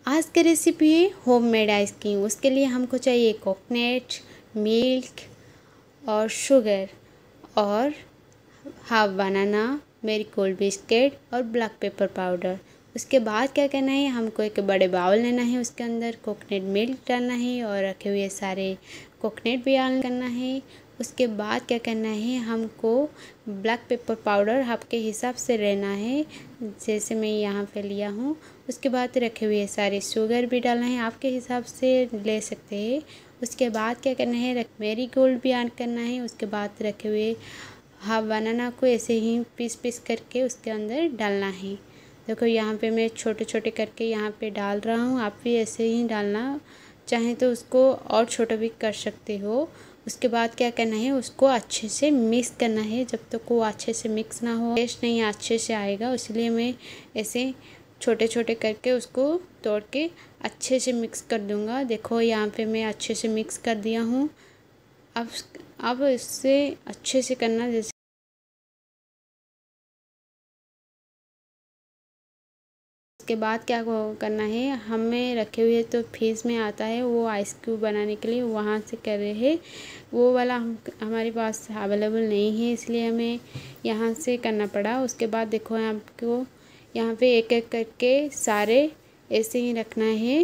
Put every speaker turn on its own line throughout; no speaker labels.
आज की रेसिपी है होममेड आइसक्रीम। उसके लिए हमको चाहिए कोकोनट, मिल्क और शुगर और half banana, Marie gold biscuit और ब्लैक पेपर पाउडर। उसके बाद क्या करना है, हमको एक बड़े बाउल लेना है, उसके अंदर कोकोनट मिल्क डालना है और रखे हुए सारे कोकोनट भी ऐड करना है। उसके बाद क्या करना है, हमको ब्लैक पेपर पाउडर आपके हिसाब से लेना है, जैसे मैं यहाँ पे लिया हूँ। उसके बाद रखे हुए सारे शुगर भी डालना है, आपके हिसाब से ले सकते हैं। उसके बाद क्या करना है, मेरी गोल्ड भी ऐड करना है। उसके बाद रखे हुए हाफ बनाना को ऐसे ही पीस पीस करके उसके अंदर डालना है। देखो यहाँ पे मैं छोटे छोटे करके यहाँ पे डाल रहा हूँ, आप भी ऐसे ही डालना चाहें तो उसको और छोटा भी कर सकते हो। उसके बाद क्या करना है, उसको अच्छे से मिक्स करना है। जब तक वो अच्छे से मिक्स ना हो टेस्ट नहीं अच्छे से आएगा, इसलिए मैं ऐसे छोटे छोटे करके उसको तोड़ के अच्छे से मिक्स कर दूँगा। देखो यहाँ पे मैं अच्छे से मिक्स कर दिया हूँ। अब इससे अच्छे से करना, जैसे उसके बाद क्या करना है, हमें रखे हुए तो फ्रीज में आता है वो आइस क्यूब बनाने के लिए, वहाँ से कर रहे हैं। वो वाला हमारे पास अवेलेबल नहीं है, इसलिए हमें यहाँ से करना पड़ा। उसके बाद देखो आपको यहाँ पे एक एक करके सारे ऐसे ही रखना है।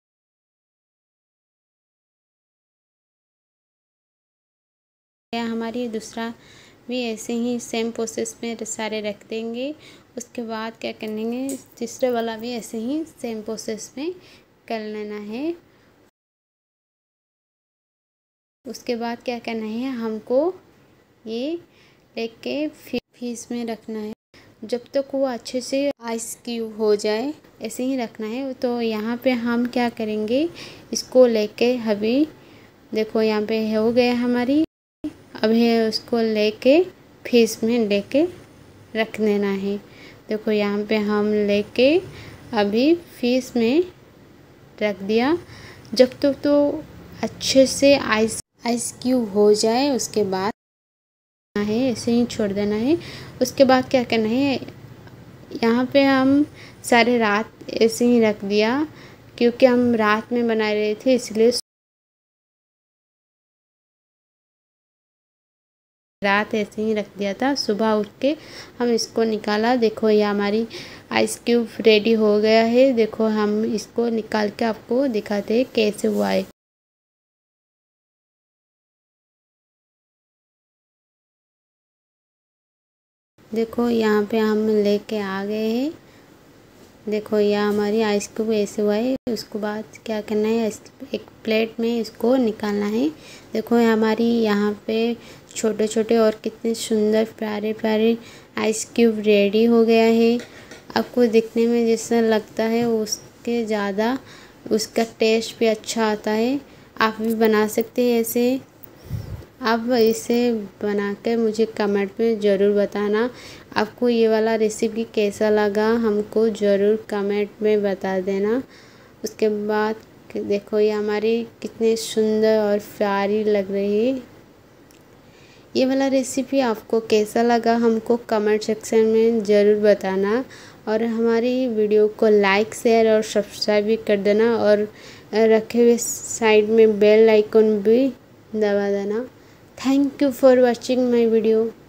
हमारी दूसरा भी ऐसे ही सेम प्रोसेस में सारे रख देंगे। उसके बाद क्या करेंगे, तीसरे वाला भी ऐसे ही सेम प्रोसेस में कर लेना है। उसके बाद क्या करना है, हमको ये लेके फ्रीज में रखना है जब तक वो अच्छे से आइस क्यूब हो जाए, ऐसे ही रखना है। तो यहाँ पे हम क्या करेंगे, इसको लेके अभी देखो यहाँ पे हो गया हमारी। अब है उसको लेके फ्रीज में लेके रख देना है। देखो यहाँ पे हम लेके अभी फ्रीज में रख दिया। जब तक तो अच्छे से आइस क्यूब हो जाए, उसके बाद है ऐसे ही छोड़ देना है। उसके बाद क्या करना है, यहाँ पे हम सारे रात ऐसे ही रख दिया, क्योंकि हम रात में बना रहे थे, इसलिए रात ऐसे ही रख दिया था। सुबह उठ के हम इसको निकाला। देखो ये हमारी आइस क्यूब रेडी हो गया है। देखो हम इसको निकाल के आपको दिखाते हैं कैसे हुआ है। देखो यहाँ पे हम लेके आ गए हैं। देखो यह हमारी आइस क्यूब ऐसे हुआ है। उसके बाद क्या करना है, एक प्लेट में इसको निकालना है। देखो हमारी यहाँ पे छोटे छोटे और कितने सुंदर प्यारे प्यारे आइस क्यूब रेडी हो गया है। आपको दिखने में जैसा लगता है उसके ज़्यादा उसका टेस्ट भी अच्छा आता है। आप भी बना सकते हैं ऐसे। आप इसे बना कर मुझे कमेंट में ज़रूर बताना आपको ये वाला रेसिपी कैसा लगा, हमको ज़रूर कमेंट में बता देना। उसके बाद देखो ये हमारी कितनी सुंदर और प्यारी लग रही है। ये वाला रेसिपी आपको कैसा लगा, हमको कमेंट सेक्शन में ज़रूर बताना। और हमारी वीडियो को लाइक, शेयर और सब्सक्राइब भी कर देना, और रखे हुए साइड में बेल आइकन भी दबा देना। Thank you for watching my video.